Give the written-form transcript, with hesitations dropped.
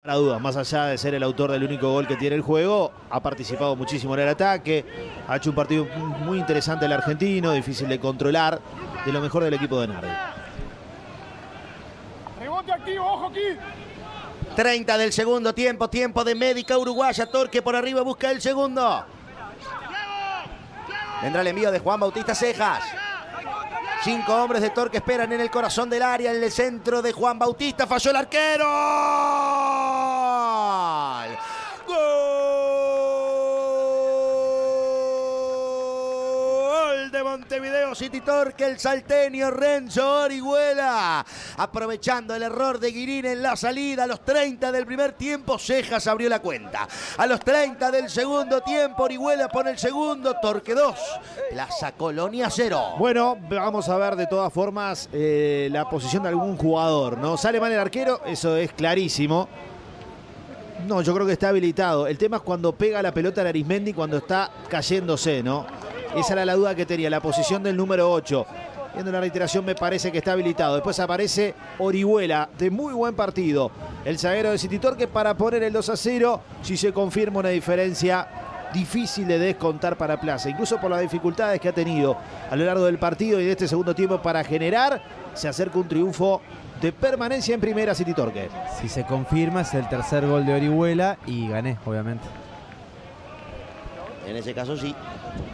La duda, más allá de ser el autor del único gol que tiene el juego, ha participado muchísimo en el ataque, ha hecho un partido muy interesante el argentino, difícil de controlar, de lo mejor del equipo de Nardi. Rebote activo, ojo aquí. 30 del segundo tiempo, tiempo de Médica Uruguaya. Torque por arriba, busca el segundo. Vendrá el envío de Juan Bautista Cejas. 5 hombres de Torque esperan en el corazón del área, en el centro de Juan Bautista. Falló el arquero. ¡Gol de Montevideo City Torque! El salteño Renzo Orihuela. Aprovechando el error de Guirín en la salida. A los 30 del primer tiempo, Cejas abrió la cuenta. A los 30 del segundo tiempo, Orihuela pone el segundo. Torque 2, Plaza Colonia 0. Bueno, vamos a ver de todas formas la posición de algún jugador, ¿no? Sale mal el arquero, eso es clarísimo. No, yo creo que está habilitado. El tema es cuando pega la pelota a Arismendi cuando está cayéndose, ¿no? Esa era la duda que tenía, la posición del número 8. Viendo la reiteración me parece que está habilitado. Después aparece Orihuela, de muy buen partido. El zaguero de City Torque para poner el 2-0. Si se confirma una diferencia difícil de descontar para Plaza. Incluso por las dificultades que ha tenido a lo largo del partido y de este segundo tiempo para generar, se acerca un triunfo de permanencia en primera City Torque. Si se confirma es el tercer gol de Orihuela y gané, obviamente. En ese caso sí.